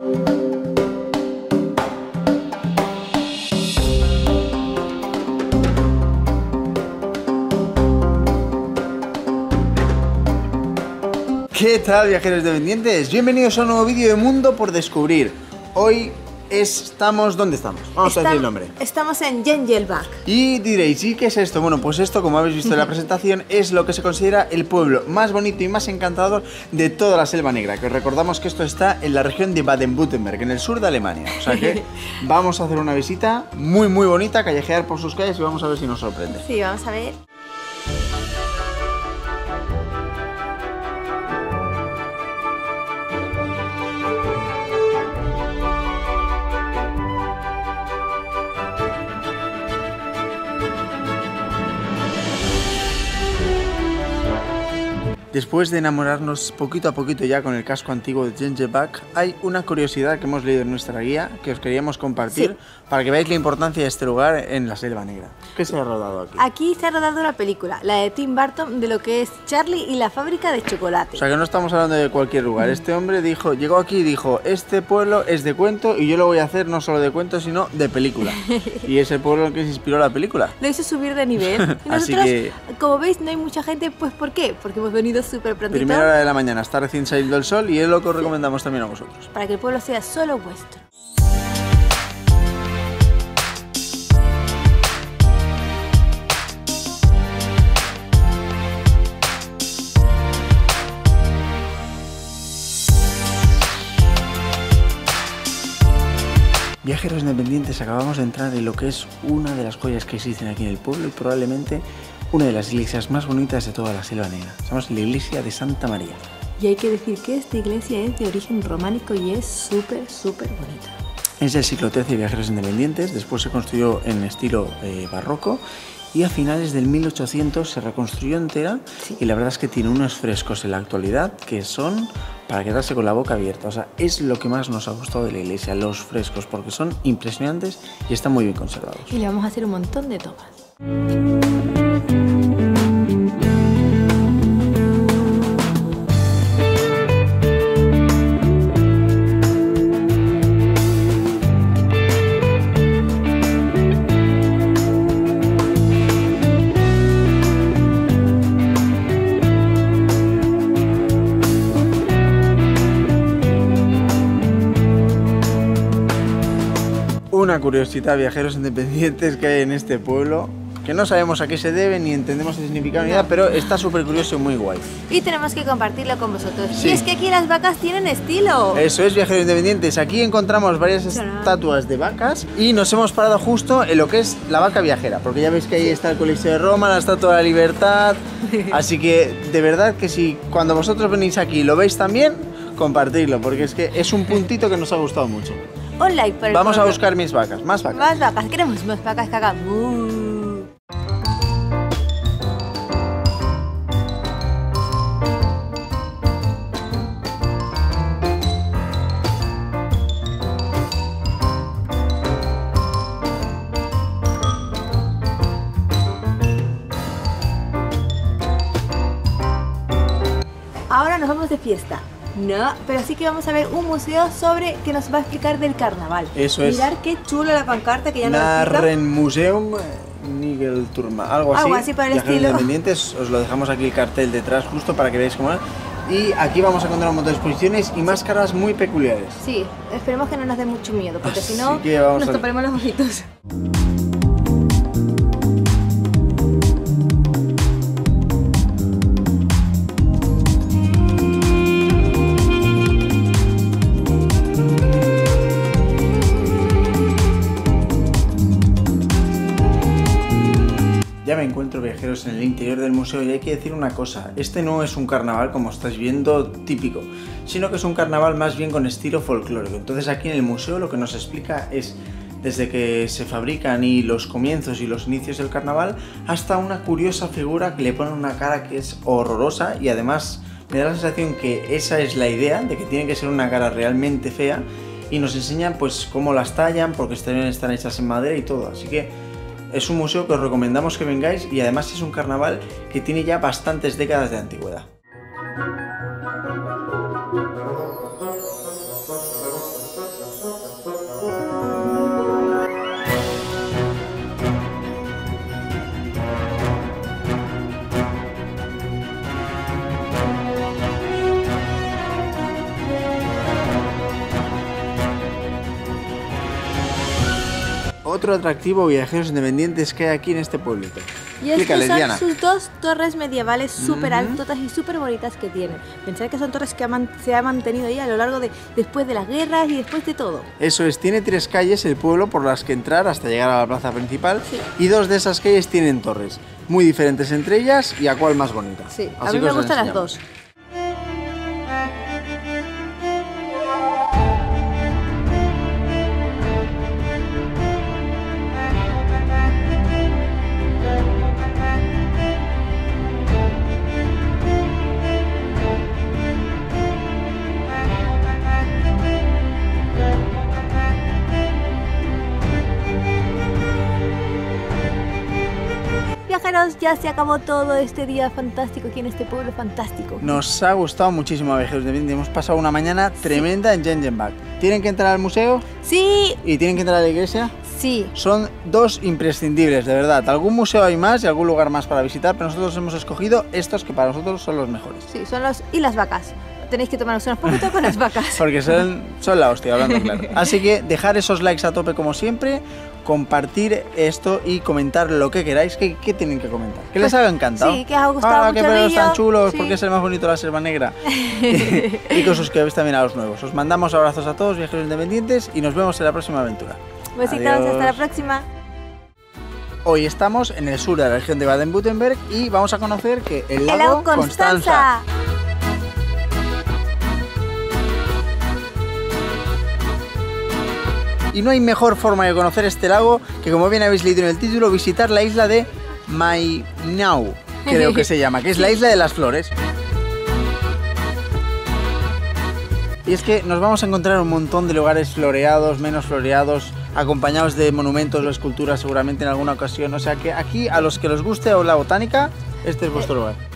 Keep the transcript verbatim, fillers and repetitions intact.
¿Qué tal, viajeros independientes? Bienvenidos a un nuevo vídeo de Mundo por Descubrir. Hoy estamos... ¿Dónde estamos? Vamos Está, a decir el nombre. Estamos en Genjelbach. Y diréis, ¿y qué es esto? Bueno, pues esto, como habéis visto en la presentación, es lo que se considera el pueblo más bonito y más encantador de toda la Selva Negra. Que os recordamos que esto está en la región de Baden-Württemberg, en el sur de Alemania. O sea que vamos a hacer una visita muy muy bonita, callejear por sus calles y vamos a ver si nos sorprende. Sí, vamos a ver. Después de enamorarnos poquito a poquito ya con el casco antiguo de Genjelbach, hay una curiosidad que hemos leído en nuestra guía que os queríamos compartir, sí, para que veáis la importancia de este lugar en la Selva Negra. ¿Qué se ha rodado aquí? Aquí se ha rodado una película, la de Tim Burton, de lo que es Charlie y la fábrica de chocolate. O sea que no estamos hablando de cualquier lugar. Este hombre dijo, llegó aquí y dijo, este pueblo es de cuento y yo lo voy a hacer no solo de cuento, sino de película. Y es el pueblo en el que se inspiró la película. Lo hizo subir de nivel. Y nosotros, así que... como veis, no hay mucha gente. Pues ¿por qué? Porque hemos venido súper prontito. Primera hora de la mañana, está recién salido el sol y es lo que os recomendamos también a vosotros. Para que el pueblo sea solo vuestro. Viajeros independientes, acabamos de entrar en lo que es una de las joyas que existen aquí en el pueblo y probablemente una de las iglesias más bonitas de toda la Selva Negra. Estamos en la iglesia de Santa María. Y hay que decir que esta iglesia es de origen románico y es súper, súper bonita. Es del siglo trece, viajeros independientes, después se construyó en estilo eh, barroco y a finales del mil ochocientos se reconstruyó entera, sí, y la verdad es que tiene unos frescos en la actualidad que son para quedarse con la boca abierta. O sea, es lo que más nos ha gustado de la iglesia, los frescos, porque son impresionantes y están muy bien conservados. Y le vamos a hacer un montón de tomas. Una curiosidad, viajeros independientes, que hay en este pueblo, que no sabemos a qué se debe ni entendemos el significado ni nada, pero está súper curioso y muy guay. Y tenemos que compartirlo con vosotros. Sí. Y es que aquí las vacas tienen estilo. Eso es, viajeros independientes. Aquí encontramos varias estatuas de vacas y nos hemos parado justo en lo que es la vaca viajera, porque ya veis que ahí está el Coliseo de Roma, la Estatua de la Libertad. Así que de verdad que si cuando vosotros venís aquí lo veis también, compartirlo, porque es que es un puntito que nos ha gustado mucho. Un like por el Vamos pueblo. a buscar mis vacas, más vacas. Más vacas, queremos más vacas que hagan ¡mu! Ahora nos vamos de fiesta. No, pero sí que vamos a ver un museo sobre que nos va a explicar del carnaval. Eso es. Mirad qué chulo la pancarta que ya nos explica. Narrenmuseum Nigelturma, algo así. Algo así para el Viajeros estilo. independientes, os lo dejamos aquí el cartel detrás justo para que veáis cómo es. Y aquí vamos a encontrar un montón de exposiciones y máscaras muy peculiares. Sí, esperemos que no nos dé mucho miedo, porque Así si no que vamos nos a... taparemos los ojitos. Ya me encuentro, viajeros, en el interior del museo y hay que decir una cosa, este no es un carnaval como estáis viendo típico, sino que es un carnaval más bien con estilo folclórico. Entonces aquí en el museo lo que nos explica es desde que se fabrican y los comienzos y los inicios del carnaval hasta una curiosa figura que le pone una cara que es horrorosa y además me da la sensación que esa es la idea, de que tiene que ser una cara realmente fea, y nos enseñan pues cómo las tallan, porque están hechas en madera y todo, así que es un museo que os recomendamos que vengáis y además es un carnaval que tiene ya bastantes décadas de antigüedad. otro atractivo, viajeros independientes, que hay aquí en este pueblito? Y es que Explícales, son Diana. sus dos torres medievales súper Ujú. altotas y súper bonitas que tienen. Pensad que son torres que ha man- se han mantenido ahí a lo largo de después de las guerras y después de todo. Eso es, tiene tres calles el pueblo por las que entrar hasta llegar a la plaza principal, Sí. y dos de esas calles tienen torres, muy diferentes entre ellas, y a cuál más bonita. Sí, a Así mí que me os gustan las enseñamos. dos. Viajeros, ya se acabó todo este día fantástico aquí en este pueblo fantástico. Nos ha gustado muchísimo, viajeros independientes. Hemos pasado una mañana tremenda en Gengenbach. ¿Tienen que entrar al museo Sí, y tienen que entrar a la iglesia? sí. Son dos imprescindibles, de verdad. Algún museo hay más y algún lugar más para visitar, pero nosotros hemos escogido estos que para nosotros son los mejores. Sí, son los... y las vacas. Tenéis que tomaros unas fotos con las vacas. Porque son, son la hostia, hablando claro. Así que dejar esos likes a tope como siempre, compartir esto y comentar lo que queráis. ¿Qué, qué tienen que comentar? ¿Qué les Pues, ha encantado? sí, que os ha gustado Ah, mucho qué el pelos vídeo. tan chulos, Sí. porque es el más bonito de la selva negra. Y que os suscribáis también a los nuevos. Os mandamos abrazos a todos, viajeros independientes, y nos vemos en la próxima aventura. Besitos, Adiós. hasta la próxima. Hoy estamos en el sur de la región de Baden-Württemberg y vamos a conocer que el lago, El lago Constanza. Y no hay mejor forma de conocer este lago que, como bien habéis leído en el título, visitar la isla de Mainau, creo que se llama, que es la isla de las flores. Y es que nos vamos a encontrar un montón de lugares floreados, menos floreados, acompañados de monumentos o esculturas seguramente en alguna ocasión. O sea que aquí, a los que les guste la botánica, este es vuestro lugar.